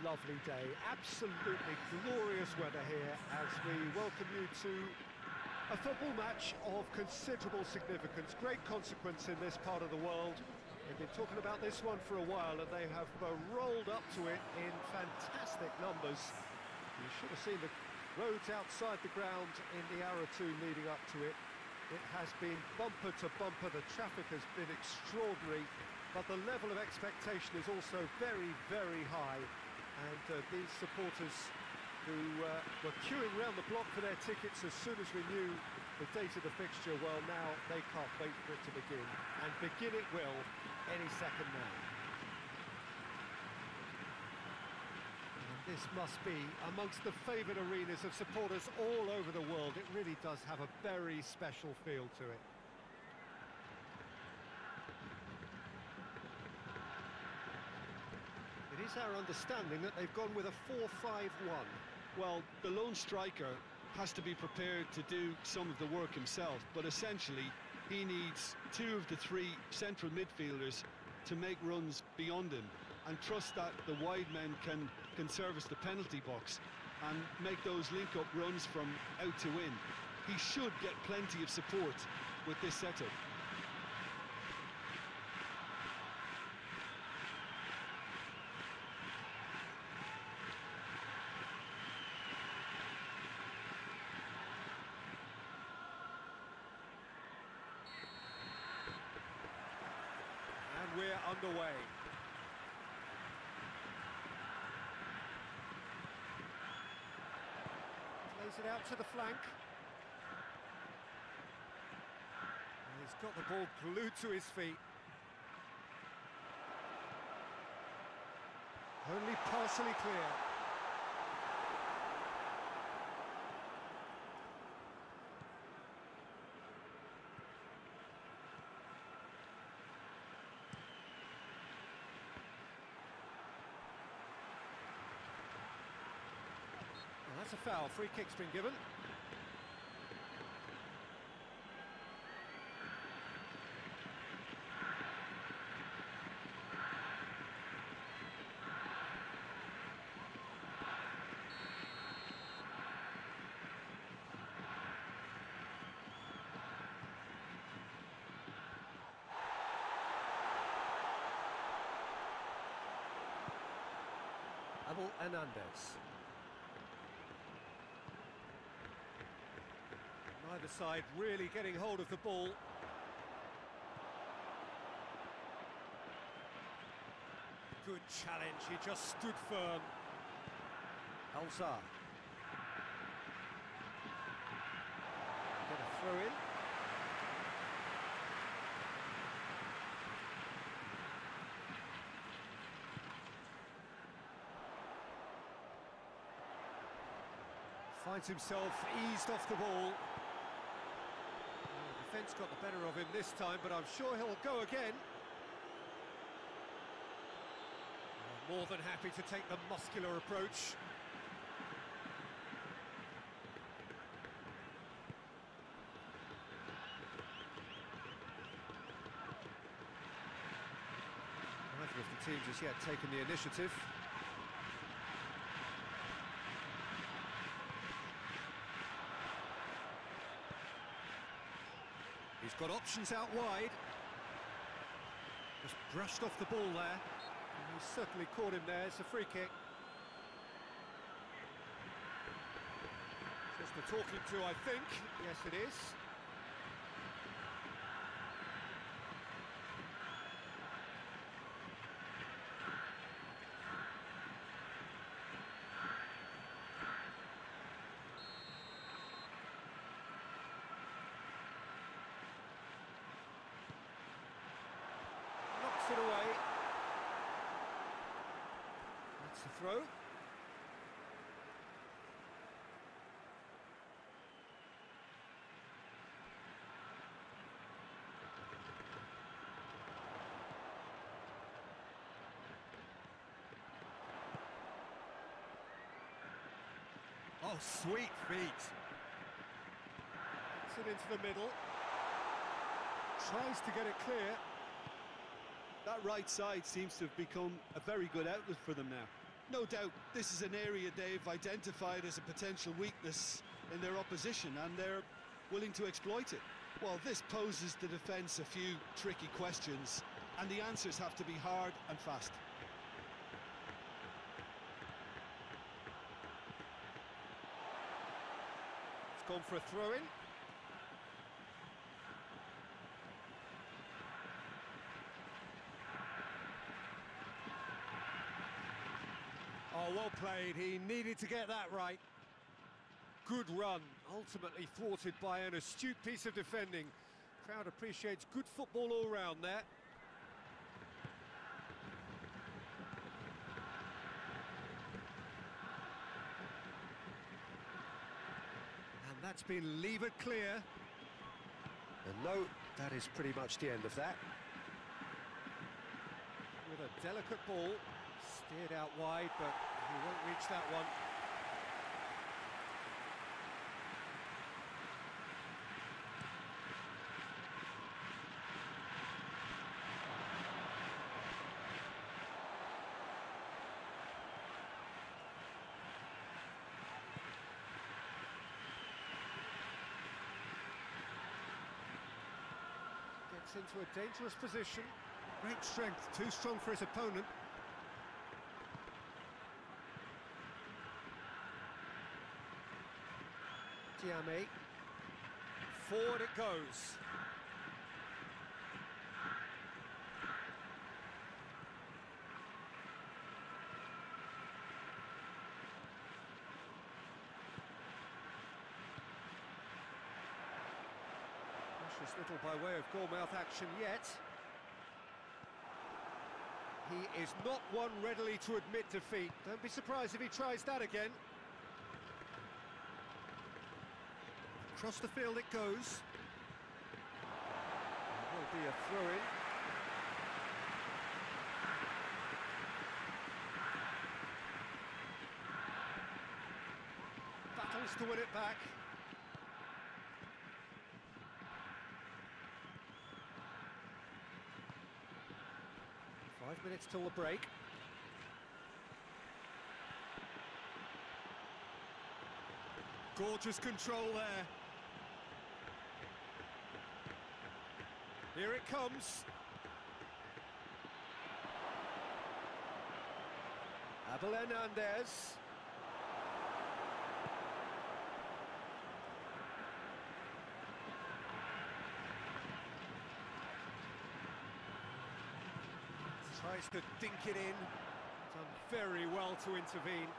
lovely day, absolutely glorious weather here as we welcome you to a football match of considerable significance, great consequence in this part of the world. They've been talking about this one for a while and they have rolled up to it in fantastic numbers. You should have seen the roads outside the ground in the hour or two leading up to it. It has been bumper to bumper, the traffic has been extraordinary, but the level of expectation is also very, very high. And these supporters who were queuing round the block for their tickets as soon as we knew the date of the fixture, well, now they can't wait for it to begin. And begin it will any second now. This must be amongst the favoured arenas of supporters all over the world. It really does have a very special feel to it. It is our understanding that they've gone with a 4-5-1. Well, the lone striker has to be prepared to do some of the work himself, but essentially he needs two of the three central midfielders to make runs beyond him and trust that the wide men can service the penalty box and make those link-up runs from out to in. He should get plenty of support with this setup. And we're underway. Plays it out to the flank. And he's got the ball glued to his feet. Only partially clear. Well, that's a foul. Free kick's been given. Abel Hernandez. Neither side really getting hold of the ball. Good challenge, he just stood firm. Alzar. Get a throw in. Finds himself eased off the ball. The defence got the better of him this time, but I'm sure he'll go again. More than happy to take the muscular approach. Neither of the teams has yet taken the initiative. He's got options out wide. Just brushed off the ball there. And he's certainly caught him there. It's a free kick. Just a talking to, I think. Yes, it is. It away. That's the throw. Oh, sweet feet. Gets it into the middle. Tries to get it clear. That right side seems to have become a very good outlet for them now. No doubt this is an area they've identified as a potential weakness in their opposition, and they're willing to exploit it. Well, this poses the defence a few tricky questions, and the answers have to be hard and fast. It's gone for a throw-in. Oh, well played. He needed to get that right. Good run, ultimately thwarted by an astute piece of defending. Crowd appreciates good football all round there. And that's been levered clear. And no, that is pretty much the end of that. With a delicate ball, steered out wide, but he won't reach that one. Gets into a dangerous position. Great strength, too strong for his opponent. Diame. Forward it goes. Precious little by way of goal-mouth action yet. He is not one readily to admit defeat. Don't be surprised if he tries that again. Across the field it goes. There will be a throw-in. Battles to win it back. Five minutes till the break. Gorgeous control there. Here it comes. Abel Hernandez. Tries to dink it in. Done very well to intervene.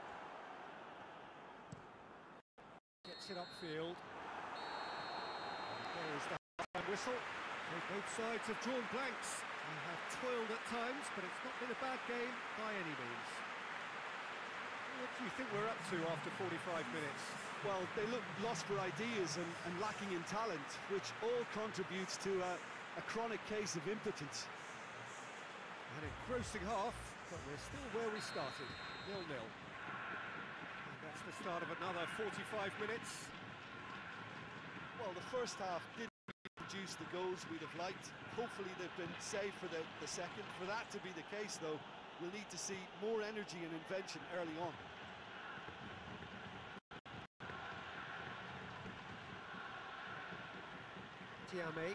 Gets it upfield. There is the half-time whistle. Both sides have drawn blanks. They have toiled at times, but it's not been a bad game by any means. What do you think we're up to after 45 minutes? Well, they look lost for ideas and lacking in talent, which all contributes to a chronic case of impotence. An engrossing half, but we're still where we started, 0-0. And that's the start of another 45 minutes. Well, the first half didn't produce the goals we'd have liked. Hopefully they've been saved for the second. For that to be the case, though, we'll need to see more energy and invention early on. Diame.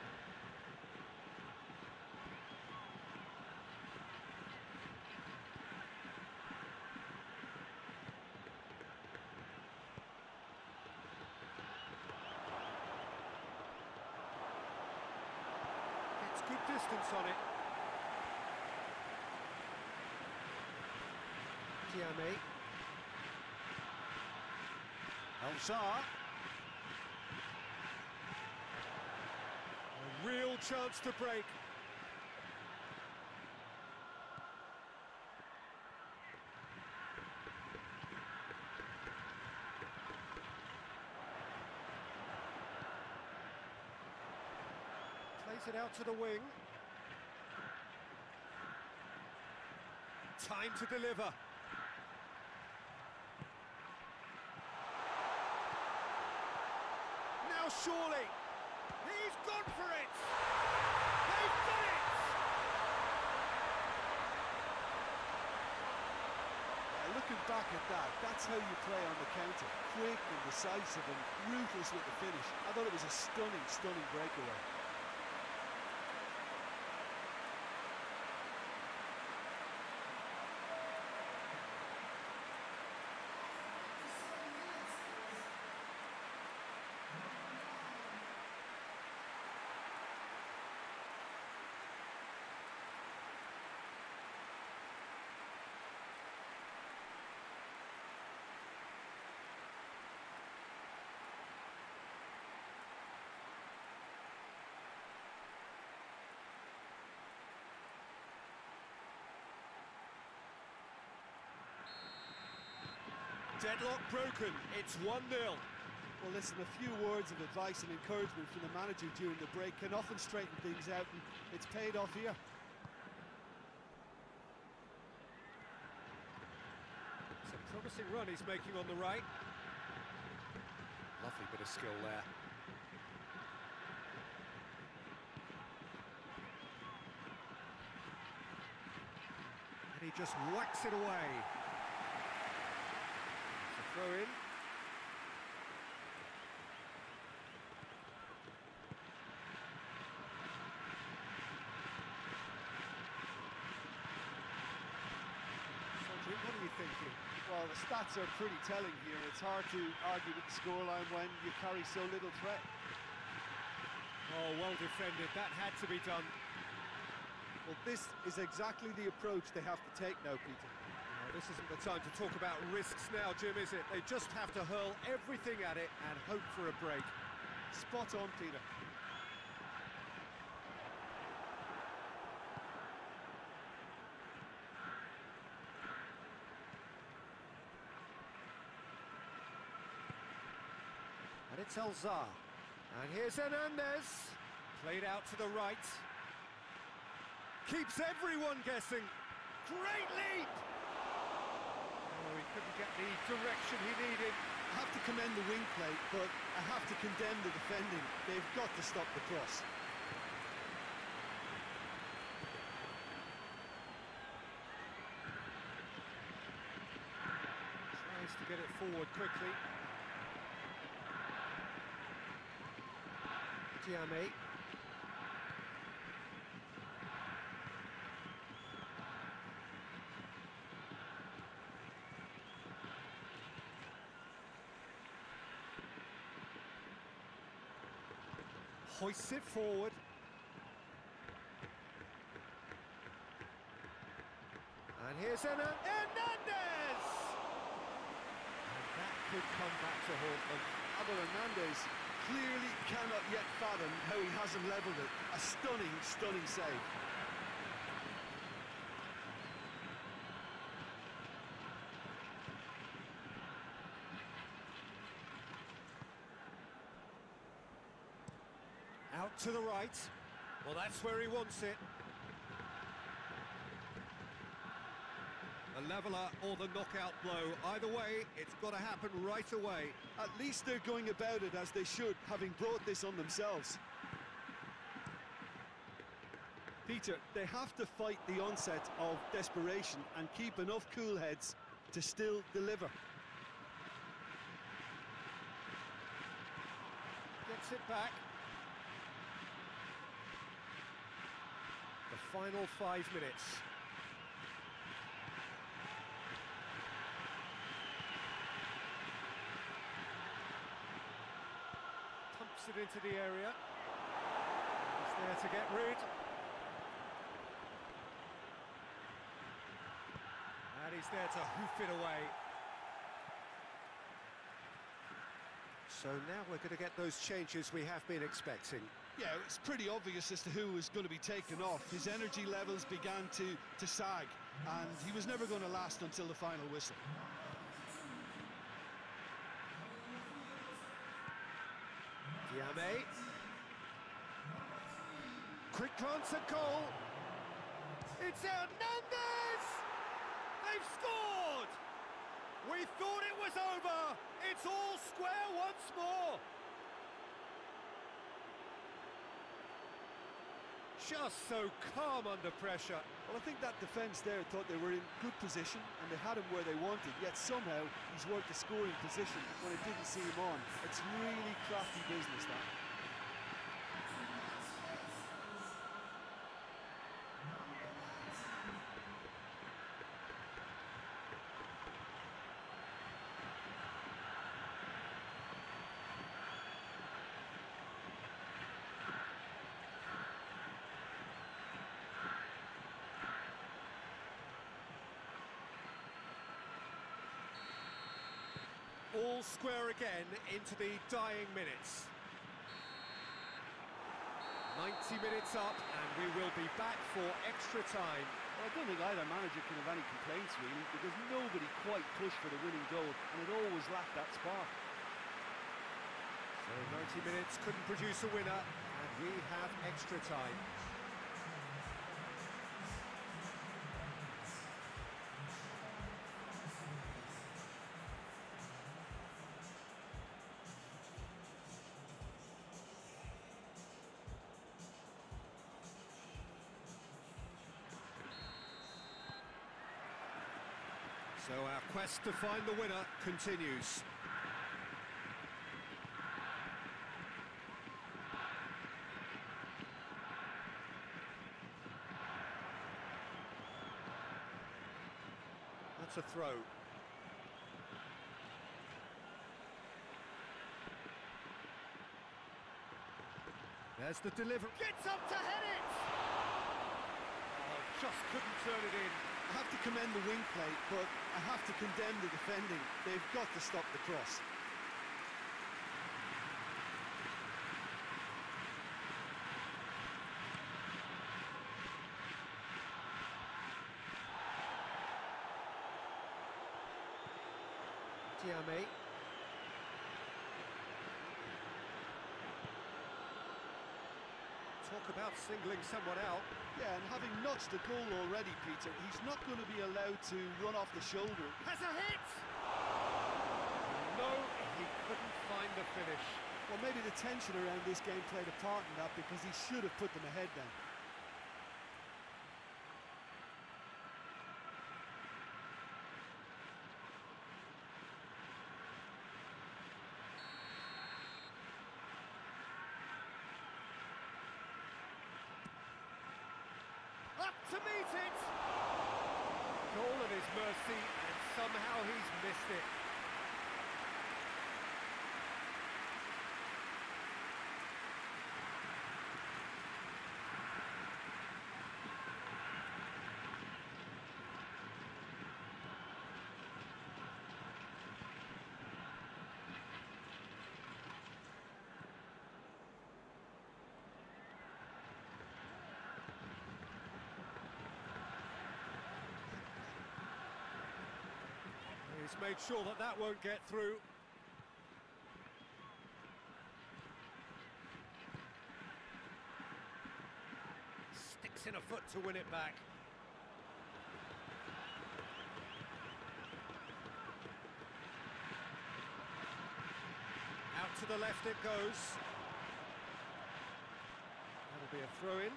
Gets good distance on it. Diame. Al-Shah. A real chance to break. Plays it out to the wing. Time to deliver. Now surely. He's gone for it! They've done it! looking back at that, that's how you play on the counter. Quick and decisive and ruthless with the finish. I thought it was a stunning, stunning breakaway. Deadlock broken, it's 1-0. Well, listen, a few words of advice and encouragement from the manager during the break can often straighten things out, and it's paid off here. It's a promising run he's making on the right. Lovely bit of skill there. And he just whacks it away. Throw in. Cedric, what are you thinking? Well, the stats are pretty telling here. It's hard to argue with the scoreline when you carry so little threat. Oh, well defended. That had to be done. Well, this is exactly the approach they have to take now, Peter. This isn't the time to talk about risks now, Jim, is it? They just have to hurl everything at it and hope for a break. Spot on, Peter. And it's Alzar. And here's Hernandez. Played out to the right. Keeps everyone guessing. Great leap! Oh, he couldn't get the direction he needed. I have to commend the wing play, but I have to condemn the defending. They've got to stop the cross. Tries to get it forward quickly. Diame. Hoists it forward. And here's Hernandez! And that could come back to haunt them. Abel Hernandez clearly cannot yet fathom how he hasn't levelled it. A stunning, stunning save. Out to the right. Well, that's where he wants it. The leveller or the knockout blow. Either way, it's got to happen right away. At least they're going about it as they should, having brought this on themselves. Peter, they have to fight the onset of desperation and keep enough cool heads to still deliver. Gets it back. The final 5 minutes. Pumps it into the area. He's there to get rid. And he's there to hoof it away. So now we're going to get those changes we have been expecting. Yeah, it's pretty obvious as to who was going to be taken off. His energy levels began to sag, and he was never going to last until the final whistle. Diame. Quick glance at goal. It's Hernandez! They've scored! We thought it was over. It's all square once more. just so calm under pressure. Well, I think that defence there thought they were in good position and they had him where they wanted, yet somehow he's worked a scoring position when it didn't see him on. It's really crafty business, that. All square again into the dying minutes. 90 minutes up and we will be back for extra time. Well, I don't think either manager can have any complaints, really, because nobody quite pushed for the winning goal, and it always lacked that spark. So 90 minutes couldn't produce a winner, and we have extra time. So our quest to find the winner continues. That's a throw. There's the delivery. Gets up to head it! Oh, just couldn't turn it in. I have to commend the wing play, but I have to condemn the defending. They've got to stop the cross. Tiame. Talk about singling someone out. Yeah, and having notched the goal already, Peter, he's not going to be allowed to run off the shoulder. Has a hit! No, he couldn't find the finish. Well, maybe the tension around this game played a part in that, because he should have put them ahead then. Up to meet it! Goal at his mercy, and somehow he's missed it. He's made sure that that won't get through. Sticks in a foot to win it back. Out to the left it goes. That'll be a throw-in.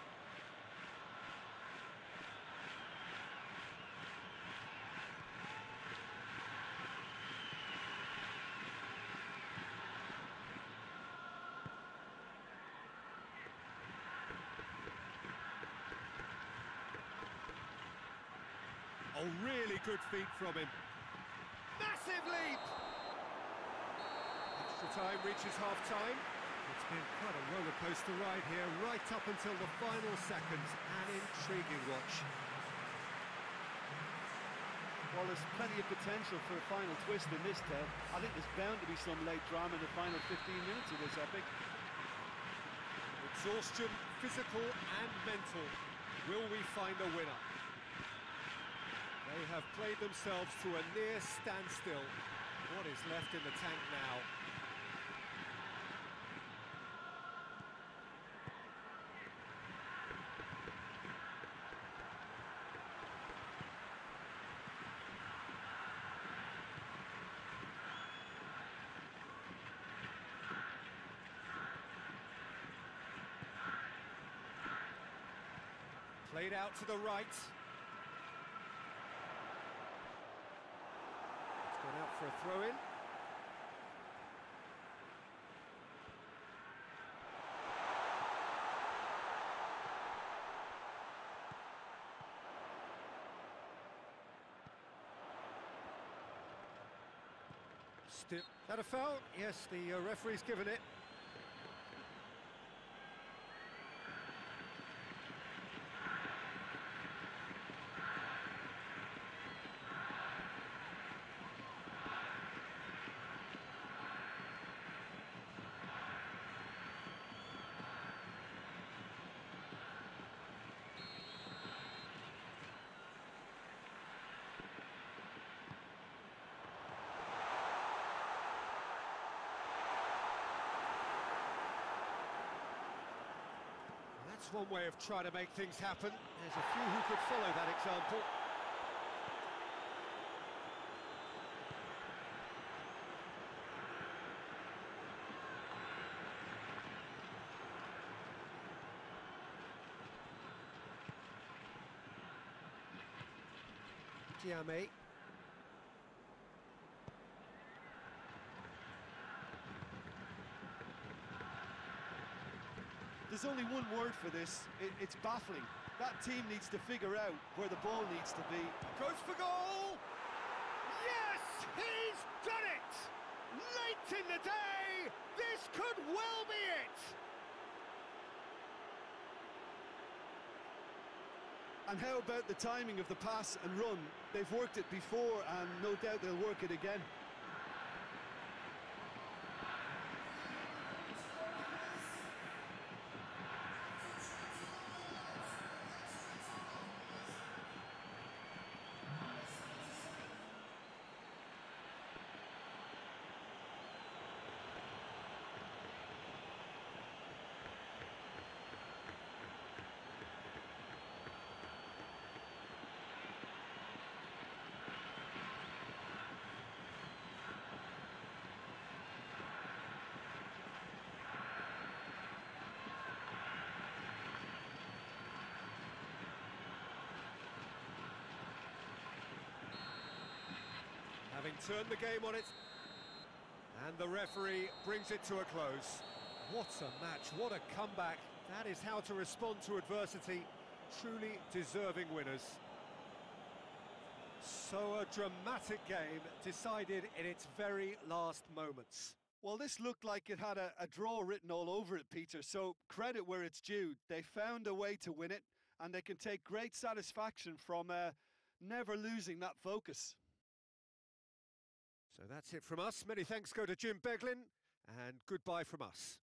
Oh, really good feet from him. Massive leap! Extra time reaches half-time. It's been quite a roller coaster ride here, right up until the final seconds. An intriguing watch. Well, there's plenty of potential for a final twist in this, Ted. I think there's bound to be some late drama in the final 15 minutes of this epic. Exhaustion, physical and mental. Will we find a winner? They have played themselves to a near standstill. What is left in the tank now? Played out to the right. It's gone out for a throw-in. Still, that a foul? Yes, the referee's given it. That's one way of trying to make things happen. There's a few who could follow that example. Diame. There's only one word for this, it's baffling. That team needs to figure out where the ball needs to be. Goes for goal! Yes, he's done it! Late in the day, this could well be it! And how about the timing of the pass and run? They've worked it before and no doubt they'll work it again. Having turned the game on its... And the referee brings it to a close. What a match, what a comeback. That is how to respond to adversity. Truly deserving winners. So a dramatic game decided in its very last moments. Well, this looked like it had a draw written all over it, Peter, so credit where it's due. They found a way to win it, and they can take great satisfaction from never losing that focus. So that's it from us. Many thanks go to Jim Beglin, and goodbye from us.